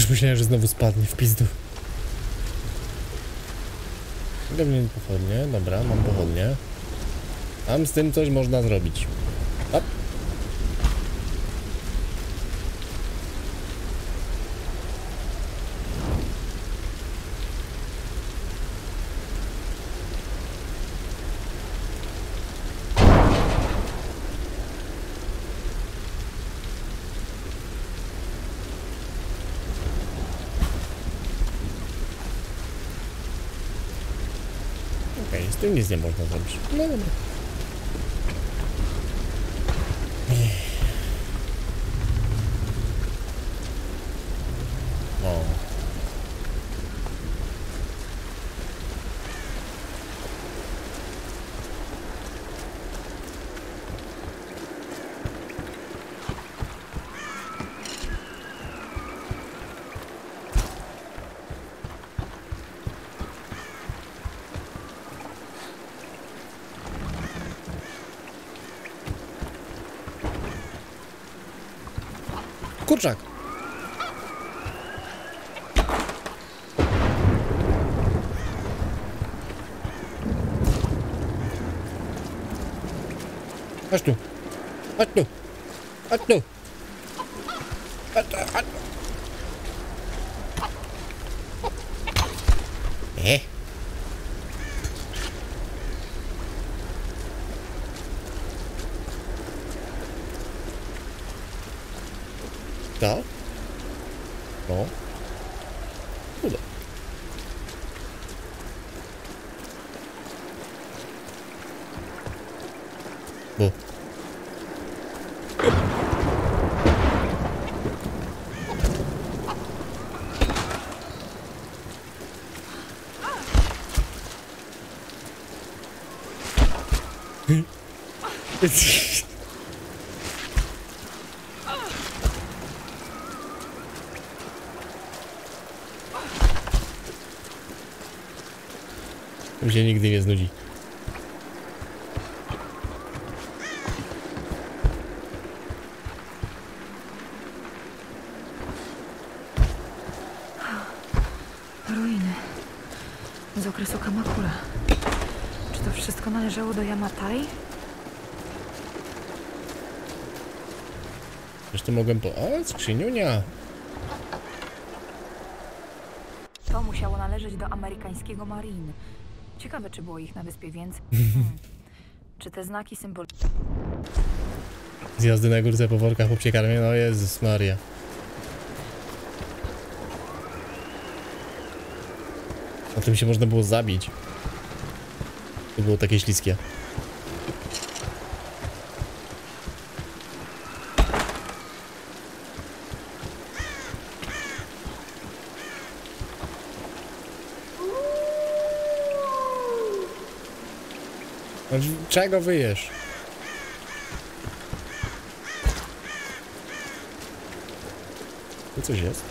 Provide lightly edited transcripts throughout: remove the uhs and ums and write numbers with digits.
Już myślałem, że znowu spadnie w pizdu. Pewnie pochodnie, dobra, mam pochodnie. Tam z tym coś można zrobić. Hop. Okej, z tym nic nie można zrobić. No dobra. O. Kurczak! Chodź tu! Chodź tu! Chodź tu! Chodź tu! Chodź tu! Tak? No. Uda. Bo. Mi się nigdy nie znudzi. Ruiny z okresu Kamakura. Czy to wszystko należało do Yamatai? Zresztą mogłem po... O, skrzyniunia! To musiało należeć do amerykańskiego Marine. Ciekawe, czy było ich na wyspie więcej. Czy te znaki symbol... Zjazdy na górce po workach po przekarmie, no Jezus Maria. Na tym się można było zabić. To było takie śliskie. Czego wyjesz? Tu coś jest?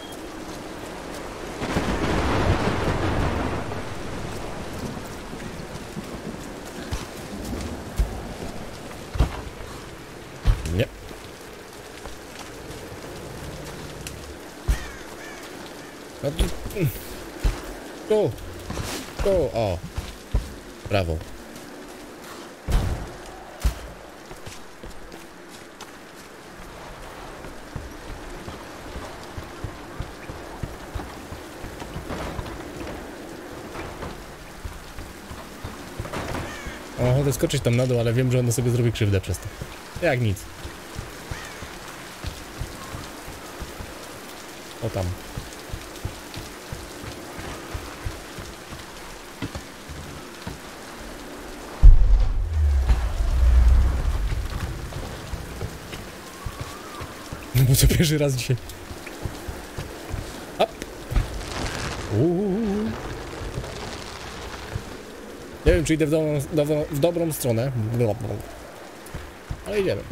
Nie. No tu. Tu, o. Brawo. Mam ochotę skoczyć tam na dół, ale wiem, że ono sobie zrobi krzywdę przez to. Jak nic. O tam. No bo to pierwszy raz dzisiaj. Hop. Nie wiem, czy idę w dobrą stronę. Ale idziemy.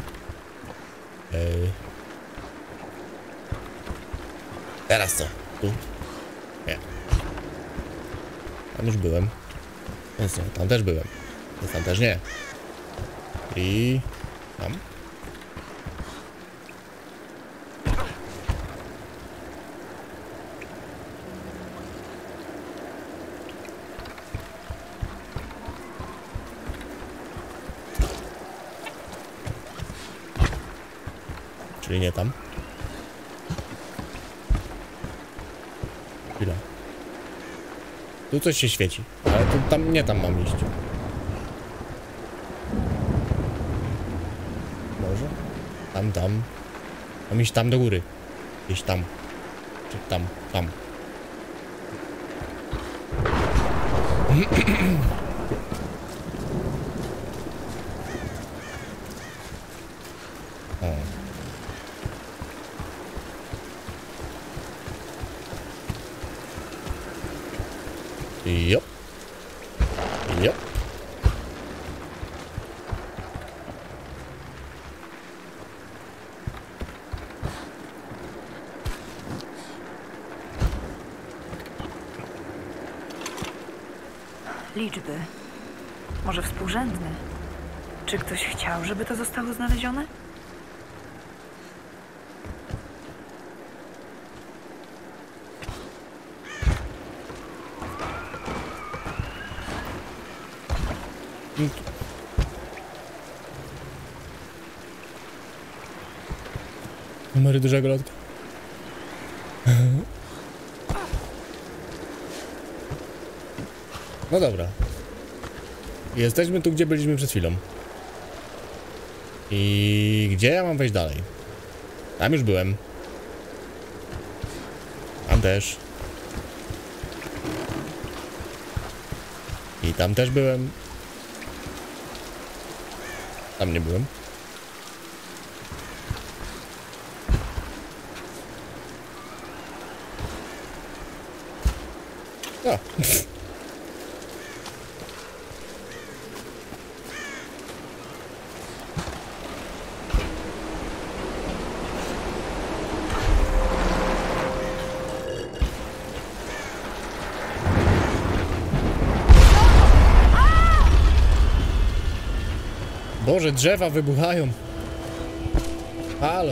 Teraz co? Tu? Nie. Tam już byłem. Więc nie, tam też byłem. Więc tam też nie. I... tam. Czyli nie tam. Chwila. Tu coś się świeci, ale tu tam nie tam mam iść. Może? Tam. Mam iść tam do góry. Gdzieś tam. Czy tam. O. Jop. Liczby. Może współrzędne? Czy ktoś chciał, żeby to zostało znalezione? Numery dużego lotka. No dobra. Jesteśmy tu, gdzie byliśmy przed chwilą. I gdzie ja mam wejść dalej? Tam już byłem. Tam też. I tam też byłem. Tam nie byłem. O. Boże, drzewa wybuchają. Halo.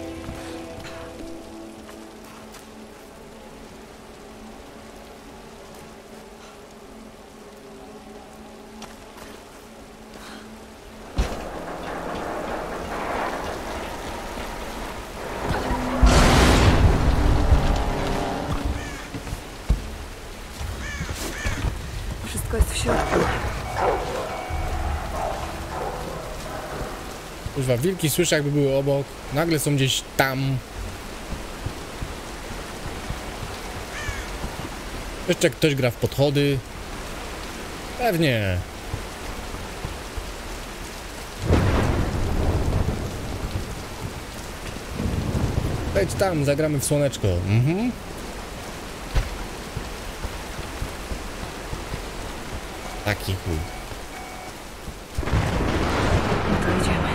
Wszystko jest w środku. Kurwa, wilki słyszę, jakby były obok. Nagle są gdzieś tam. Jeszcze ktoś gra w podchody. Pewnie. Wejdź tam, zagramy w słoneczko. Taki chuj. No to idziemy.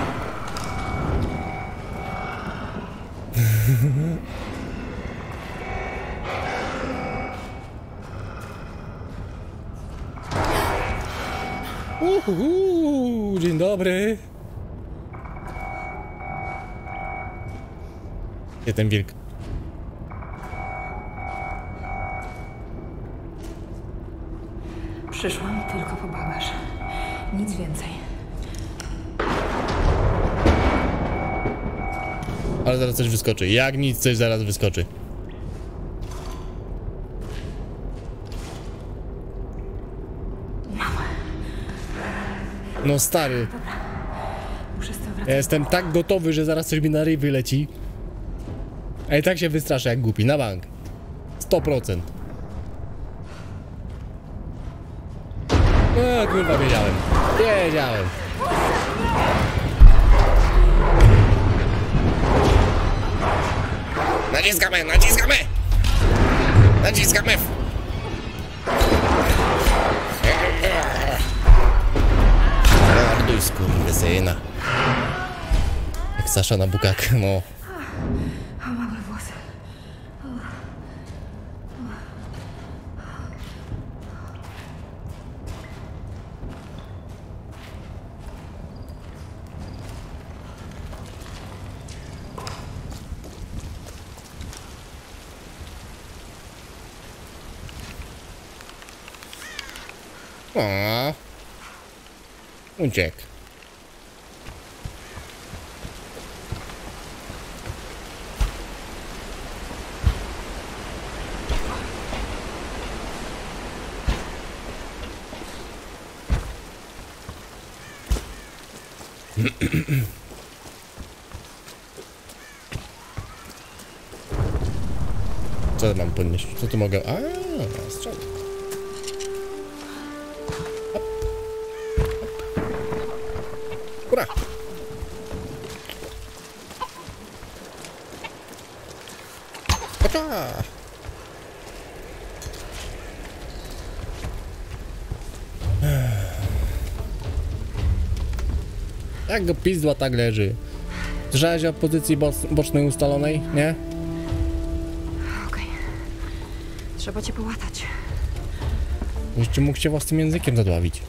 Dzień dobry. Gdzie ten wilk? Przyszłam tylko po bagaż. Nic więcej. Ale zaraz coś wyskoczy. Jak nic, coś zaraz wyskoczy. No stary. Dobra. Muszę stąd wracać. Ja jestem tak gotowy, że zaraz coś mi na ryj wyleci. A i tak się wystraszę jak głupi, na bank. 100%. No kurwa, wiedziałem. Naciskamy! Morduj, skurwysyna. Jak Sasza na bukak, no. O, małe włosy. O, uciekł. Co mam podnieść? Co tu mogę? A, strzał. Ura! Paka! Jak go pizdła tak leży. Słyszałeś o pozycji bocznej ustalonej, nie? Okej. Trzeba cię połatać. Jeszcze mógł się własnym językiem zadławić.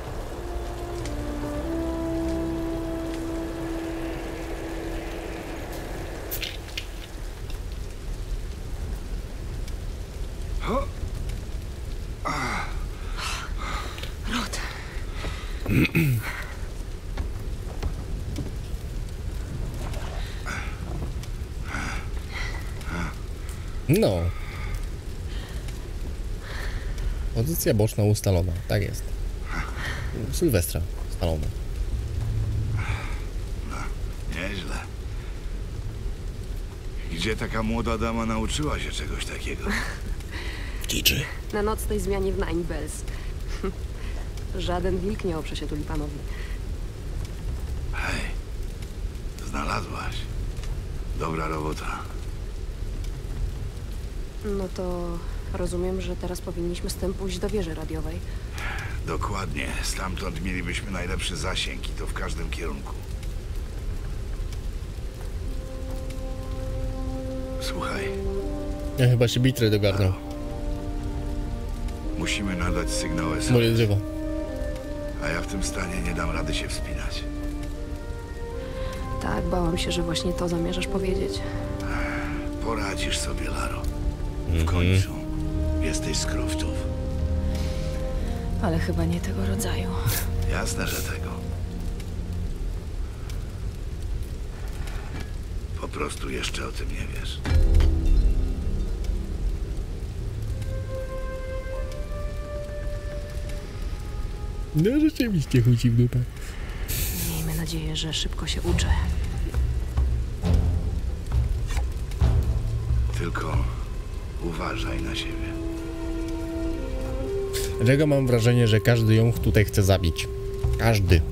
Rod. No. Pozycja boczna ustalona, tak jest. Sylwestra ustalona. Nieźle. Gdzie taka młoda dama nauczyła się czegoś takiego? Kiczy. Na nocnej zmianie w Nine Bells. Żaden wilk nie oprze się tulipanowi. Hej, znalazłaś. Dobra robota. No to rozumiem, że teraz powinniśmy z tym pójść do wieży radiowej. Dokładnie. Stamtąd mielibyśmy najlepszy zasięg i to w każdym kierunku. Słuchaj, Ja chyba się bitry dogarnął. musimy nadać sygnał SOS, Moje drzewo. a ja w tym stanie nie dam rady się wspinać. Tak, bałam się, że właśnie to zamierzasz powiedzieć. Poradzisz sobie, Laro. W końcu jesteś z Croftów. Ale chyba nie tego rodzaju. Jasne, że tego. Po prostu jeszcze o tym nie wiesz. No rzeczywiście chudzi w dupę. Miejmy nadzieję, że szybko się uczę. Tylko uważaj na siebie. Dlaczego mam wrażenie, że każdy ją tutaj chce zabić? Każdy.